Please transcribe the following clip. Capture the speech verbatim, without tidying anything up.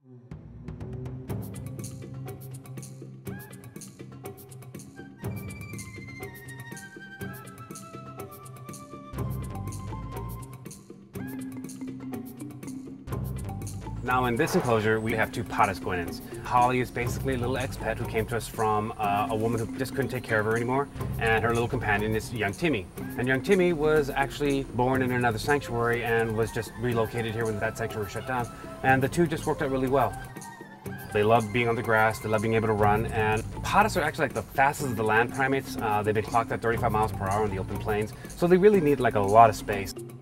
Now in this enclosure, we have two Potters guinea. Holly is basically a little ex-pet who came to us from uh, a woman who just couldn't take care of her anymore, and her little companion is young Timmy. And young Timmy was actually born in another sanctuary and was just relocated here when that sanctuary shut down, and the two just worked out really well. They love being on the grass, they love being able to run, and Potters are actually like the fastest of the land primates. Uh, they've been clocked at thirty-five miles per hour on the open plains, so they really need like a lot of space.